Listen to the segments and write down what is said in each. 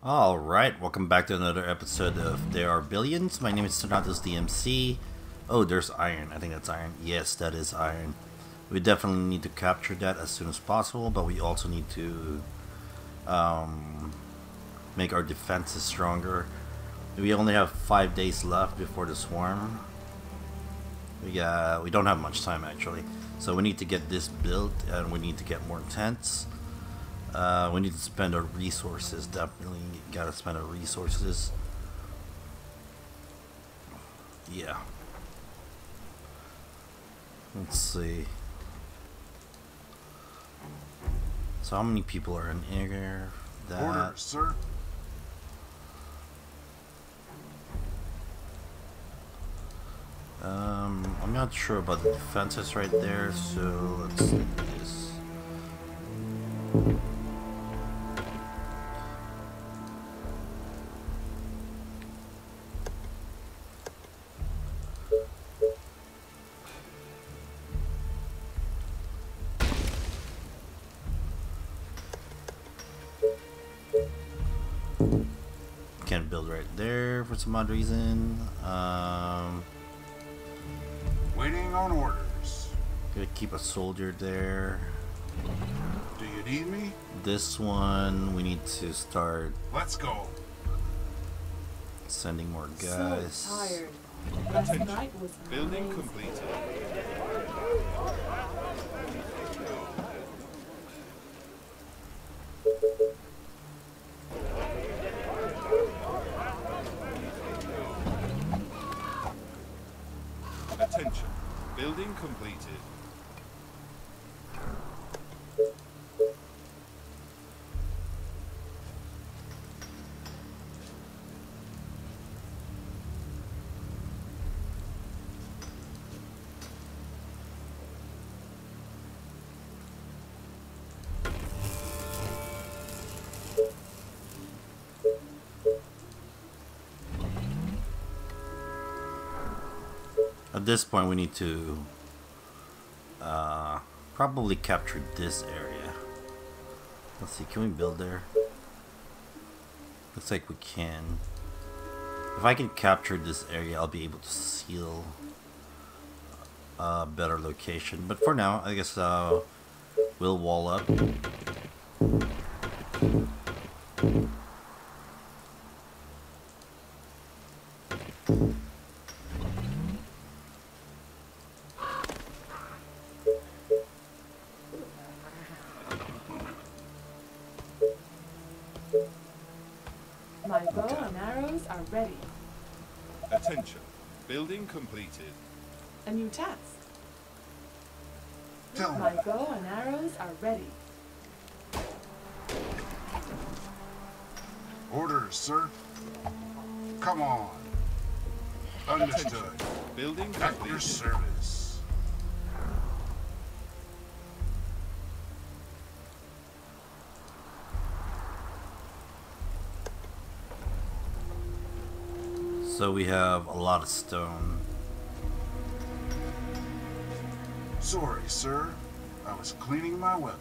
Alright, welcome back to another episode of There Are Billions. My name is ThanatosDMC. Oh, there's iron. I think that's iron. Yes, that is iron. We definitely need to capture that as soon as possible, but we also need to make our defenses stronger. We only have 5 days left before the swarm. We don't have much time actually. So we need to get this built and we need to get more tents. We need to spend our resources. Definitely gotta spend our resources. Yeah. Let's see. So how many people are in here? Orders, sir. I'm not sure about the defenses right there, so let's do this. Can't build right there for some odd reason. Waiting on orders. Gonna keep a soldier there. Do you need me? This one we need to start Let's go. sending more guys. So tired. Last night was Building amazing. completed. Attention. Building completed. At this point we need to probably capture this area. Let's see, can we build there? Looks like we can. If I can capture this area, I'll be able to seal a better location. But for now, I guess we'll wall up. My bow and arrows are ready. Attention. Building completed. A new task. Tell My me. bow and arrows are ready. Orders, sir. Come on. Understood. Attention. Building At your completed. service. So we have a lot of stone. Sorry, sir. I was cleaning my weapon.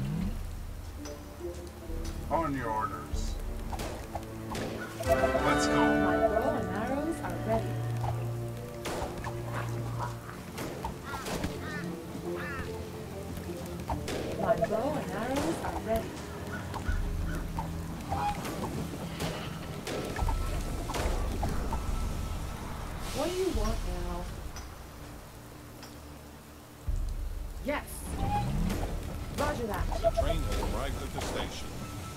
On your orders. Let's go. My bow and arrows are ready. My bow and arrows are ready. What do you want now? Yes. Roger that. The train has arrived at the station.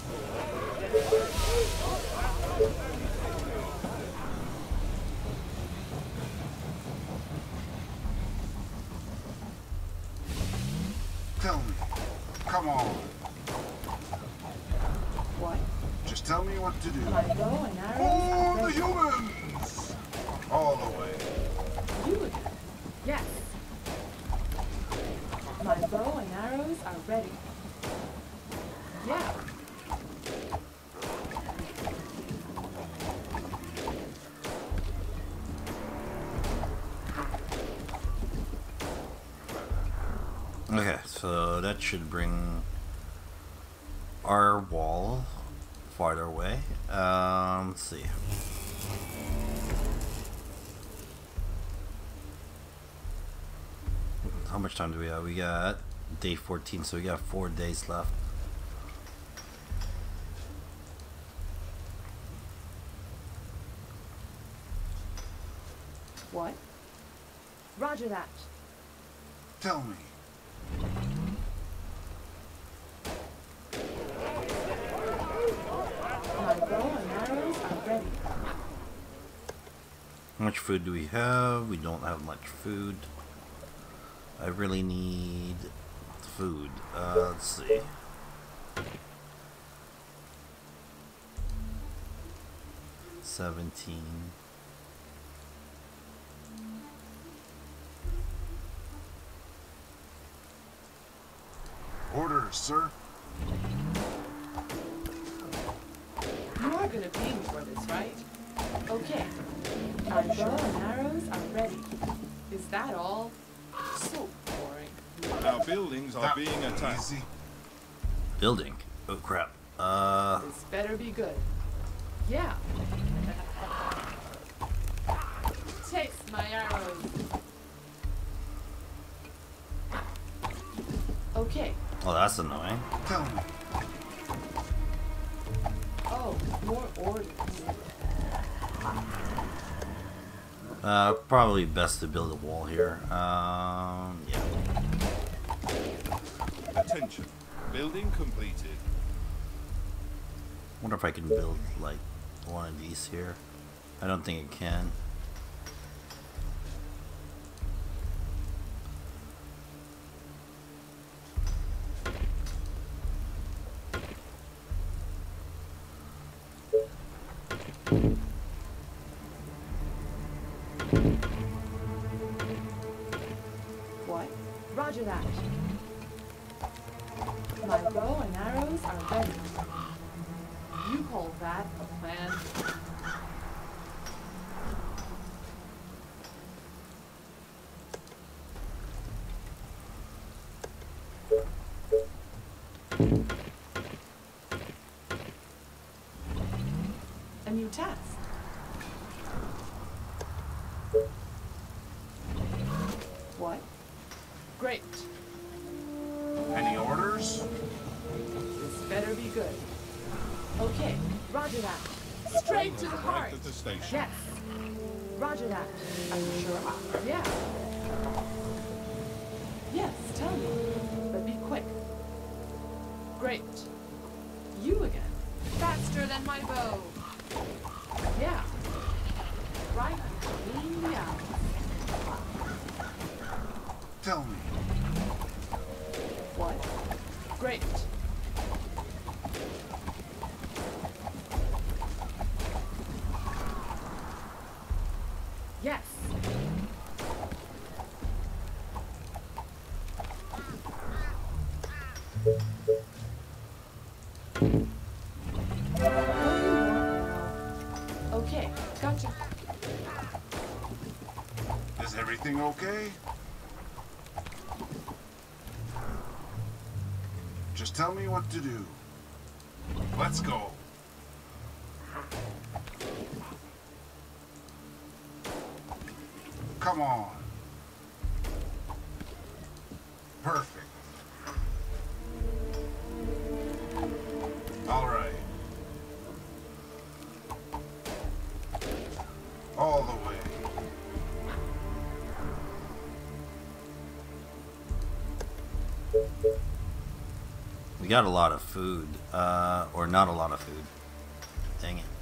Tell me. Come on. What? Just tell me what to do. My bow and arrows For are the ready. humans! All the way. You again? Yes. My bow and arrows are ready. Yeah. So that should bring our wall farther away. Let's see. How much time do we have? We got day 14, so we got 4 days left. What? Roger that. Tell me. My bow and arrows are ready. How much food do we have? We don't have much food. I really need food. Let's see. $17. Orders, sir. You are gonna pay me for this, right? Okay. My bow and arrows are ready. Is that all? So boring. Our buildings are That being attacked. easy. Building. Oh crap. This better be good. Yeah. Taste my arrows. Okay. Oh, that's annoying. Tell me. Oh, more orders. Probably best to build a wall here. Yeah. Attention. Building completed. Wonder if I can build like one of these here. I don't think I can. What? Roger that. My bow and arrows are ready. You call that a plan? A new task. What? Great. Any orders? This better be good. Okay, roger that. Straight to the heart. Arrived at the station. Yes. Roger that. Are you sure? Yeah. Yes, tell me. But be quick. Great. You again. Faster than my bow. Yeah. Right between the eyes. Tell me. What? Great. Yes. Okay, gotcha. Is everything okay? Just tell me what to do. Let's go. Come on. Perfect. All right. All the way. We got a lot of food, or not a lot of food. Dang it.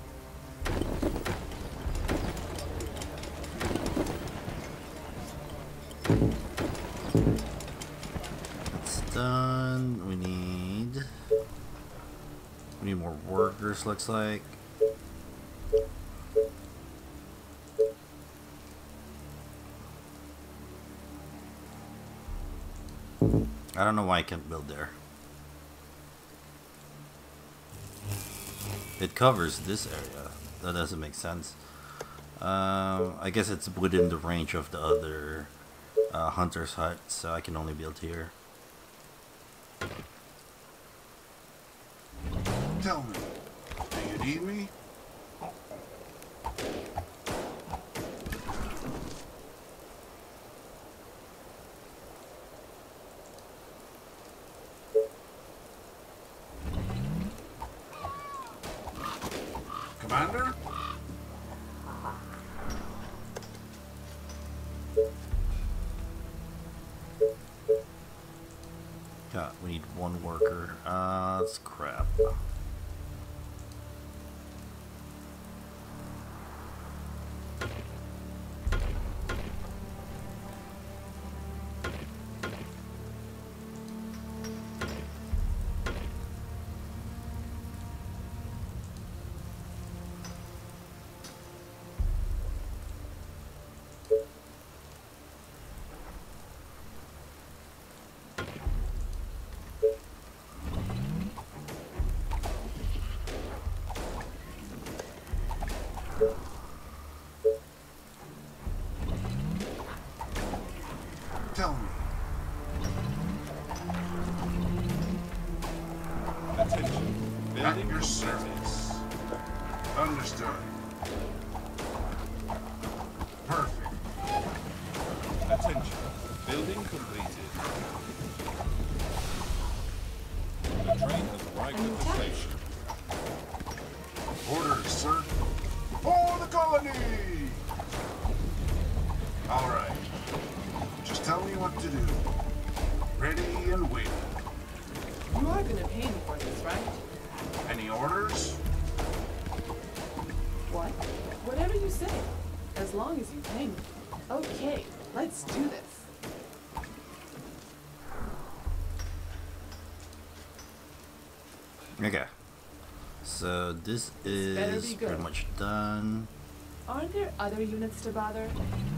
That's done. We need more workers, looks like. I don't know why I can't build there. It covers this area. That doesn't make sense. I guess it's within the range of the other hunter's hut, so I can only build here. Tell me. need me? Commander? Yeah, we need one worker. That's crap. Tell me. Attention. At Building your completed. service. Understood. Perfect. Attention. Building completed. The train has arrived at the station. Orders, sir. For the colony! All right. Just tell me what to do. Ready and waiting. You are gonna pay me for this, right? Any orders? What? Whatever you say. As long as you pay me. Okay, let's do this. Okay. So this better is be good. pretty much done. Aren't there other units to bother?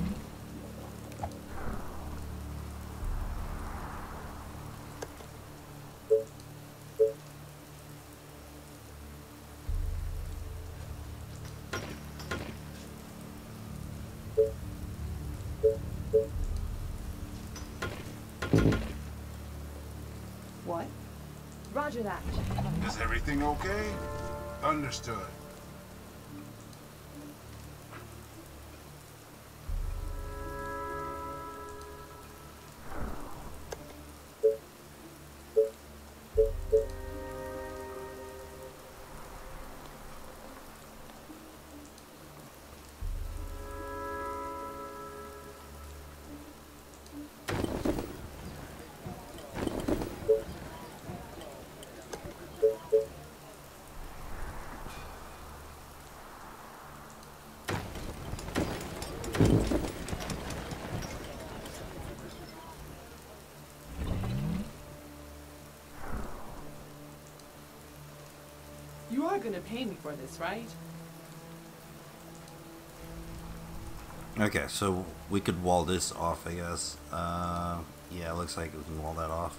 What? Roger that. Is everything okay? Understood. You are gonna pay me for this, right? Okay, so we could wall this off, I guess. Yeah, it looks like we can wall that off.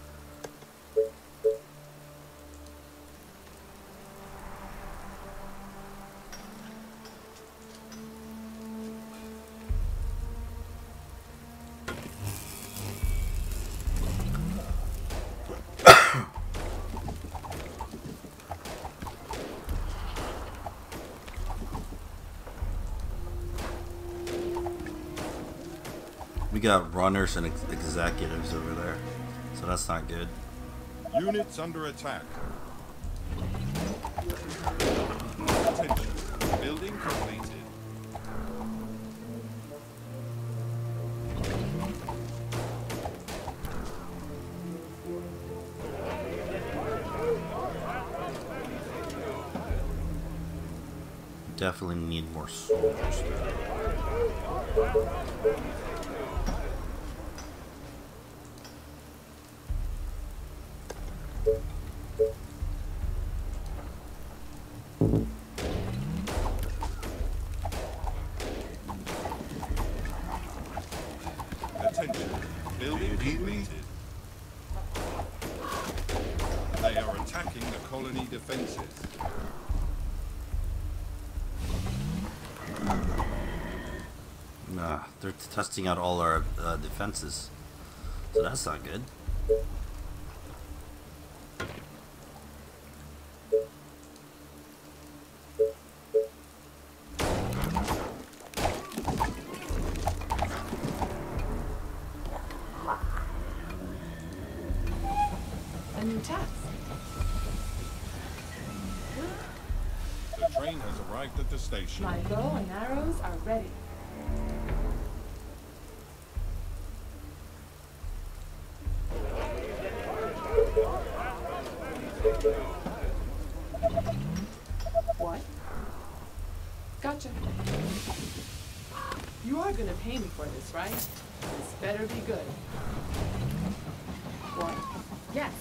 We got runners and executives over there, so that's not good. Units under attack. Attention. Building completed. Definitely need more soldiers. Attention. Building completed. They are attacking the colony defenses. Nah, they're testing out all our defenses, so that's not good. train has arrived at the station. My bow and arrows are ready. What? Gotcha. You are gonna pay me for this, right? This better be good. What? Yes.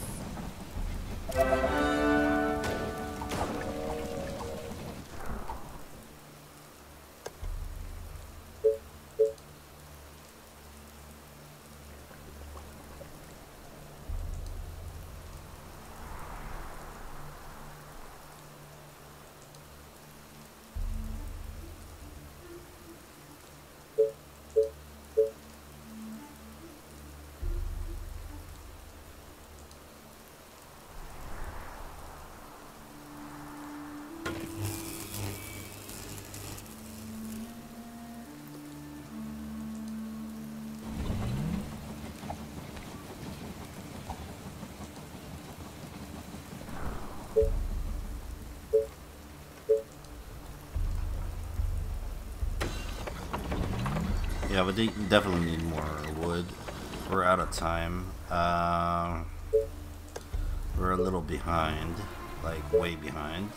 Yeah, but they definitely need more wood. We're out of time. We're a little behind, like way behind.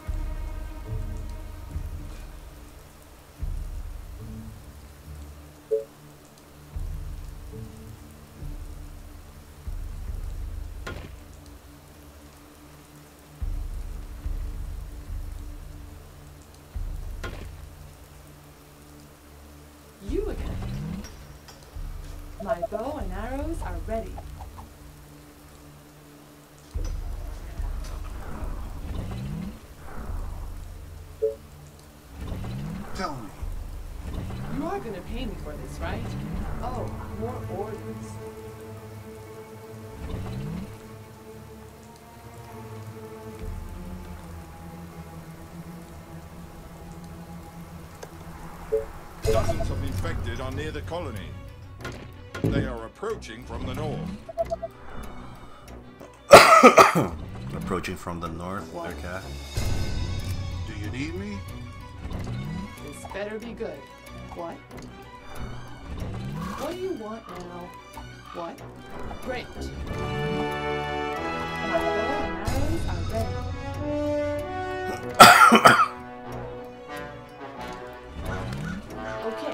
You again. My bow and arrows are ready. Tell me. You are gonna pay me for this, right? Oh, more orders. Dozens of infected are near the colony. They are approaching from the north. Approaching from the north. Okay. Do you need me? This better be good. What? What do you want now? What? Great. My bow and arrows are ready. Okay.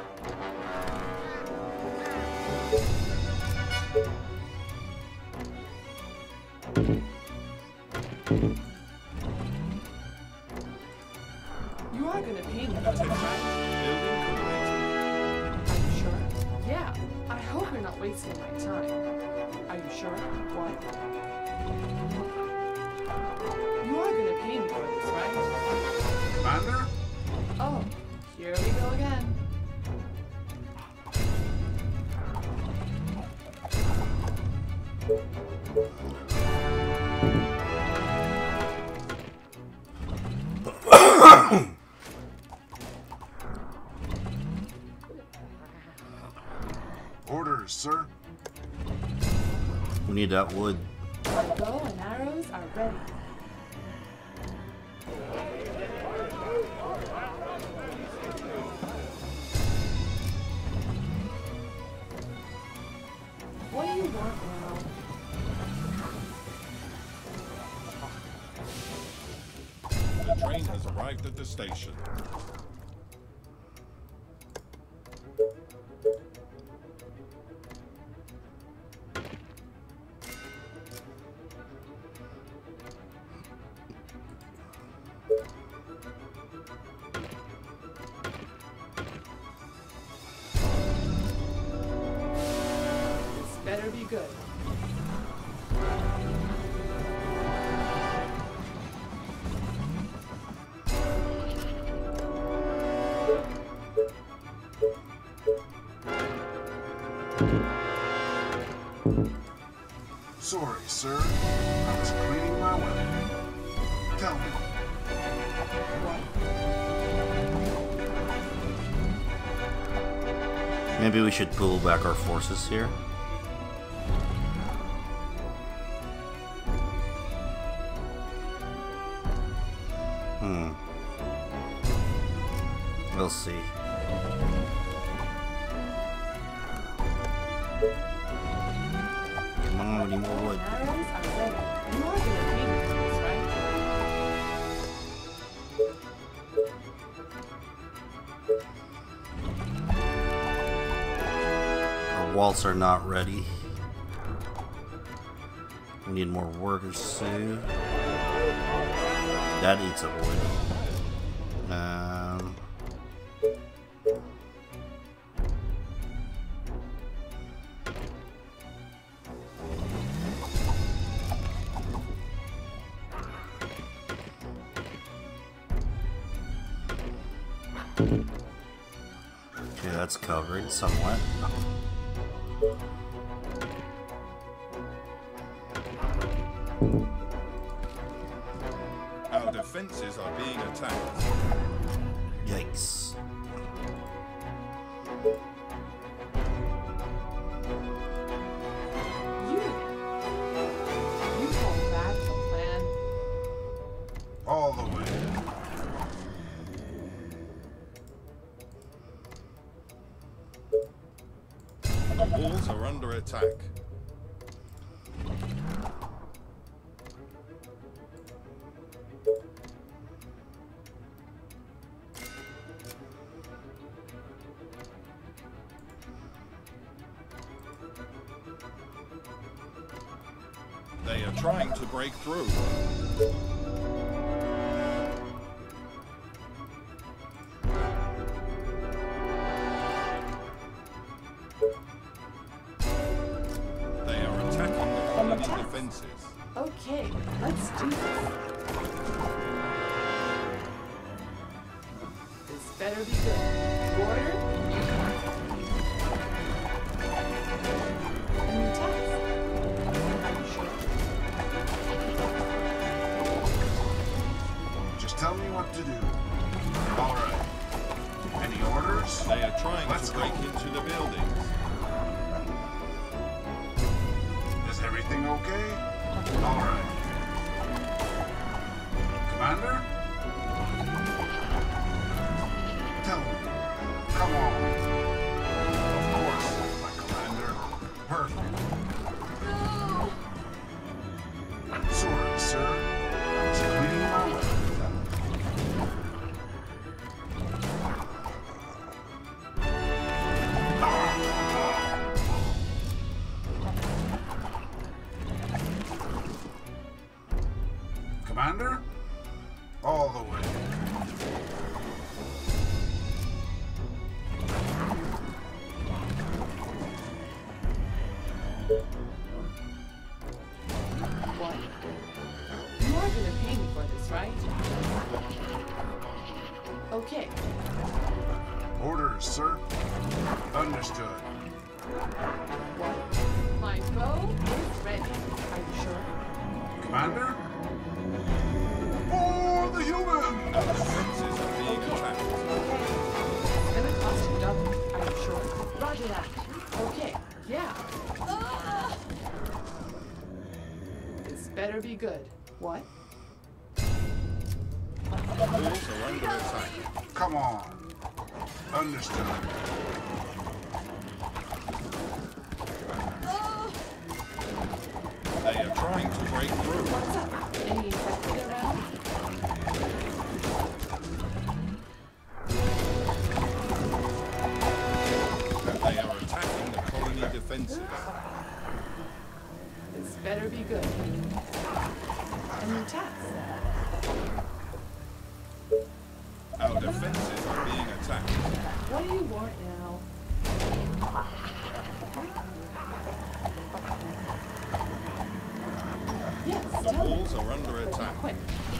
You are gonna pay me for this, right? Building complete. Are you sure? Yeah. I hope you're not wasting my time. Are you sure? What? You are gonna pay me for this, right? Commander? Oh, here we go again. Orders, sir. We need that wood. My bow and arrows are ready. What do you want now? The train has arrived at the station. This better be good. Sorry, sir. I was cleaning my weapon. Tell me. Maybe we should pull back our forces here. We'll see. Come on, we need more wood. Arrows are ready. You are gonna pay me for this, right? Our walls are not ready. We need more workers too. That eats up wood. Okay, that's covered somewhat. Our defenses are being attacked. Yikes. You call that a plan? All the way. The walls are under attack. They are trying to break through. They are attacking the colony defenses. Okay, let's do this. This better be good. Order? New task. Are you sure? Just tell me what to do. All right. Any orders? They are trying Let's to break go. into the buildings. Is everything okay? All right. Commander? Tell me. Come on. Of course, my commander. Perfect. Sorry, sir. Just cleaning my way. Commander? All the way. What? You are gonna pay me for this, right? Okay. Orders, sir. Understood. What? My bow is ready. Are you sure? Commander? For the human! Our defenses are being attacked. It's gonna cost you double. Are you sure? Roger that. Okay. Yeah. This better be good. What? The walls are under attack. Come on. Understood. They are trying to break through. What's up? Any infected around? They are attacking the colony defenses. This better be good. A new task. Our defenses are being attacked. What do you want now? Yes, The tell me. walls are under But be attack. quick.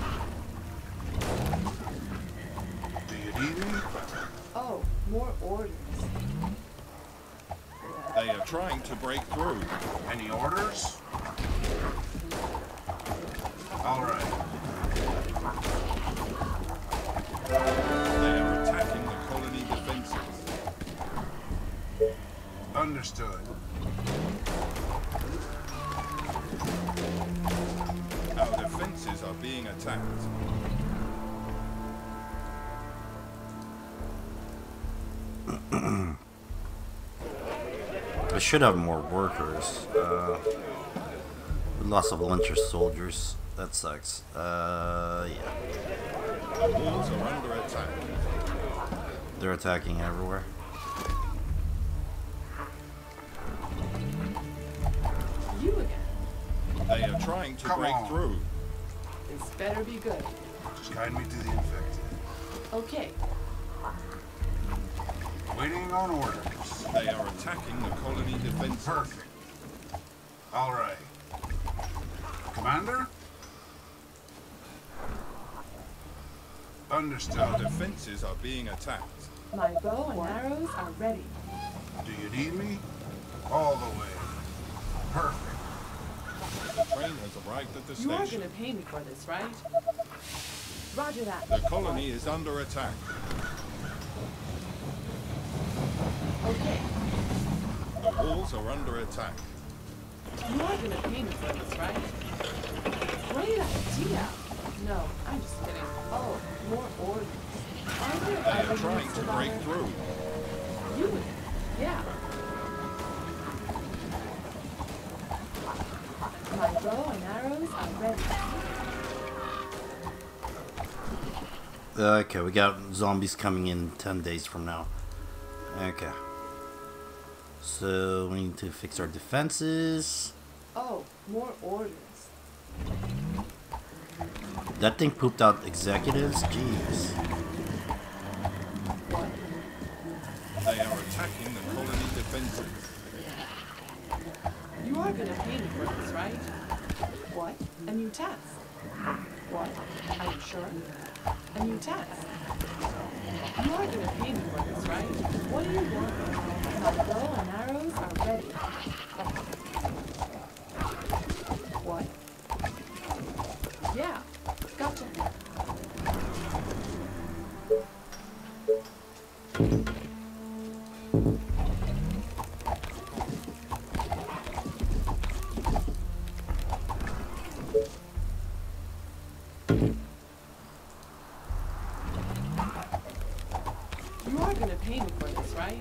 Do you need me? Oh, more orders. They are trying to break through. Any orders? All right. They are attacking the colony defenses. Understood. Our defenses are being attacked. I should have more workers. Loss of luncher soldiers. That sucks. Yeah. The walls are under attack. They're attacking everywhere. You again. They are trying to Come break on. through. This better be good. Just guide me to the infected. Okay. Waiting on orders. They are attacking the colony defenses. Perfect. All right. Commander? Understood. Our defenses are being attacked. My bow and arrows are ready. Do you need me? All the way. Perfect. The train has arrived at the You are station. gonna pay me for this, right? Roger that. The colony is under attack. Okay. The walls are under attack. You are gonna pay me for this, right? Great idea. No, I'm just kidding. Oh, more orders. Are there They other are trying units to break bother? through. You again. Yeah. My bow and arrows are ready. Okay, we got zombies coming in 10 days from now. Okay. So we need to fix our defenses. Oh, more orders. That thing pooped out executives? Jeez. What? They are attacking the colony defenses. You are gonna pay me for this, right? What? A new test. What? Are you sure? A new test. You are gonna pay me for this, right? What do you want? My bow and arrows are ready. What? Yeah. Gotcha. You are gonna pay me for this, right?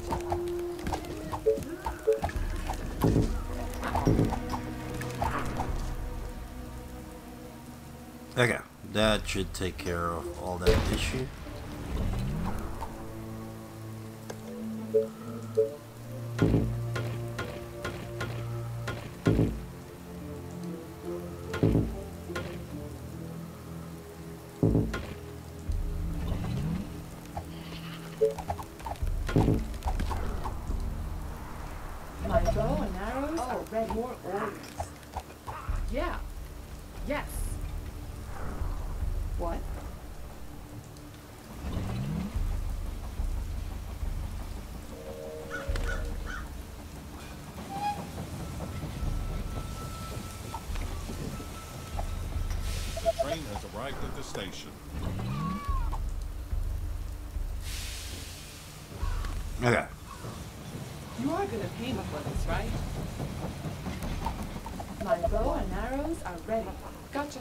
Okay, that should take care of all that issue. My bow and arrows are ready. More orders. Yeah. Yes. What? The train has arrived at the station. Okay. You are gonna pay me for this, right? My bow and arrows are ready. Gotcha.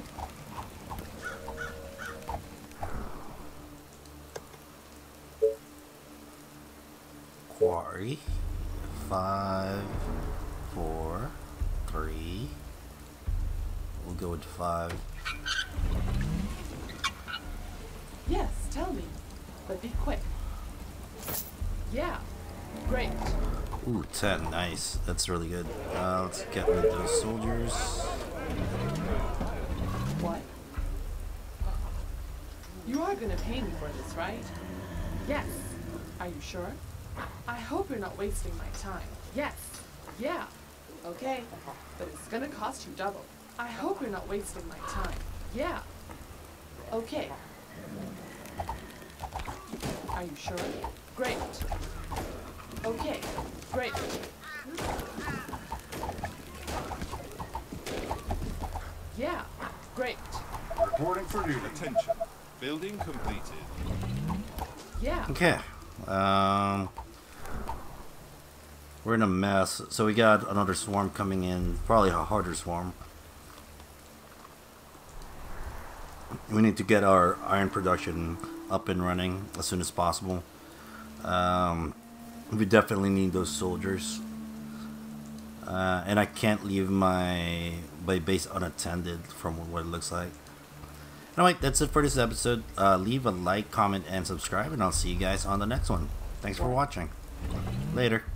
Quarry. 5, 4, 3. We'll go with 5. Yes, tell me. But be quick. Yeah. Great. Ooh, 10. Nice. That's really good. Let's get rid of those soldiers. What? You are gonna pay me for this, right? Yes. Are you sure? I hope you're not wasting my time. Yes. Yeah. Okay. But it's gonna cost you double. I hope you're not wasting my time. Yeah. Okay. Are you sure? Great. Okay. Great. Yeah. Great. Reporting for duty. Attention. Building completed. Yeah. Okay. We're in a mess. So we got another swarm coming in. Probably a harder swarm. We need to get our iron production up and running as soon as possible. We definitely need those soldiers. And I can't leave my base unattended from what it looks like. Alright, that's it for this episode. Leave a like, comment, and subscribe, and I'll see you guys on the next one. Thanks for watching. Later.